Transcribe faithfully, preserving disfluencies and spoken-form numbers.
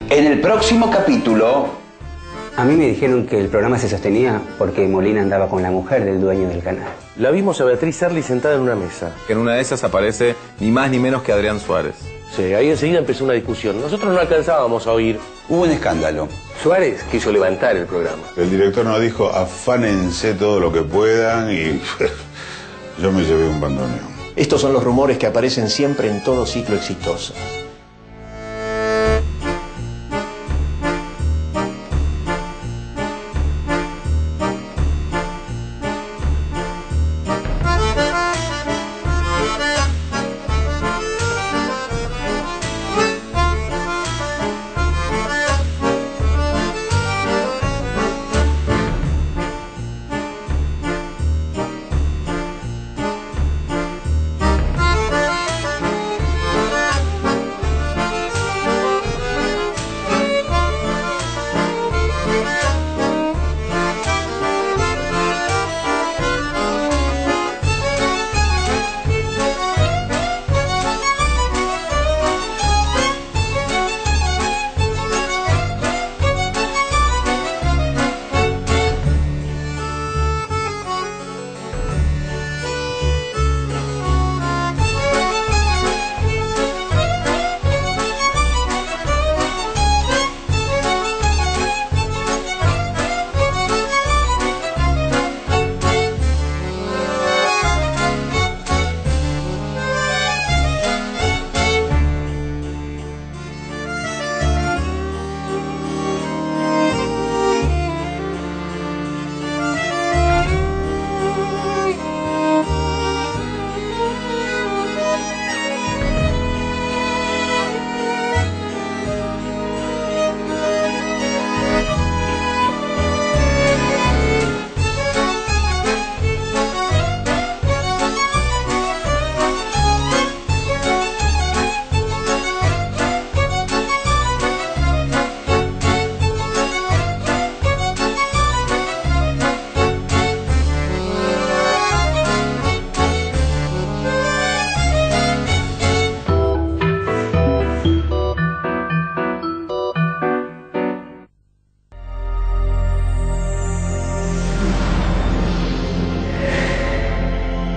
En el próximo capítulo... A mí me dijeron que el programa se sostenía porque Molina andaba con la mujer del dueño del canal. La vimos a Beatriz Erli sentada en una mesa. En una de esas aparece ni más ni menos que Adrián Suárez. Sí, ahí enseguida empezó una discusión. Nosotros no alcanzábamos a oír. Hubo un escándalo. Suárez quiso levantar el programa. El director nos dijo, afánense todo lo que puedan y yo me llevé un bandoneón. Estos son los rumores que aparecen siempre en todo ciclo exitoso.